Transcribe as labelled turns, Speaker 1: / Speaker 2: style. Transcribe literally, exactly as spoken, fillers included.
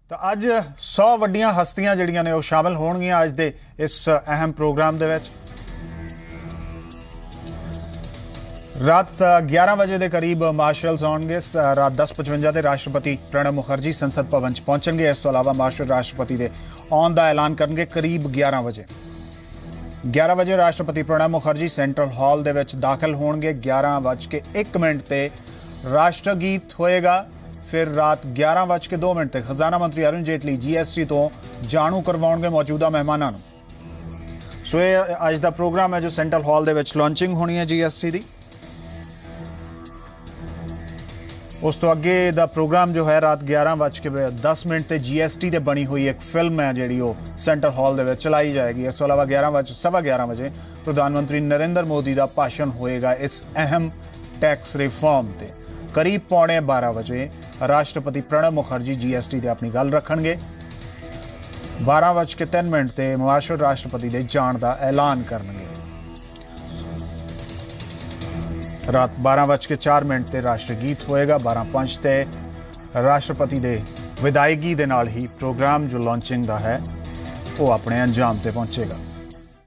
Speaker 1: तो अज सौ वड्डियां हस्तियां जिहड़ियां ने वो शामिल होणगियां अज दे इस अहम प्रोग्राम दे विच। रात ग्यारह बजे के करीब मार्शल्स आउणगे। रात दस पचवंजा के राष्ट्रपति प्रणब मुखर्जी संसद भवन च पहुंचणगे। इस तो इलावा मार्शल राष्ट्रपति के आउण का ऐलान करनगे करीब ग्यारह बजे। ग्यारह बजे राष्ट्रपति प्रणब मुखर्जी सेंट्रल हॉल दे विच दाखिल होणगे। ग्यारह बज के एक मिनट ते राष्ट्रगीत होएगा। फिर रात ग्यारह बज के दो मिनट तक खजाना मंत्री Arun Jaitley G S T तो जाणू करवाउणगे मौजूदा मेहमानों नूं। सो ये अज दा प्रोग्राम है जो सेंट्रल हॉल दे विच लॉन्चिंग होनी है जी एस टी दी। उस तो अगे दा प्रोग्राम जो है रात ग्यारह बज के दस मिनट ते जी एस टी ते बनी हुई एक फिल्म है जिहड़ी वो सेंट्रल हॉल दे विच चलाई जाएगी। इस तो अलावा ग्यारह बज सवा ग्यारह बजे प्रधानमंत्री नरेंद्र मोदी का भाषण होएगा इस अहम टैक्स रिफॉर्म ते। करीब पौने बारह बजे राष्ट्रपति Pranab Mukherjee G S T ते अपनी गल रखणगे। बारह बज के तीन मिनट ते मार्शल राष्ट्रपति दे जाण दा ऐलान करनगे। रात बारह बज के चार मिनट ते राष्ट्रगीत होएगा। बारह पंज ते राष्ट्रपति दे विदायगी दे नाल ही प्रोग्राम जो लॉन्चिंग दा है वो अपने अंजाम ते पहुंचेगा।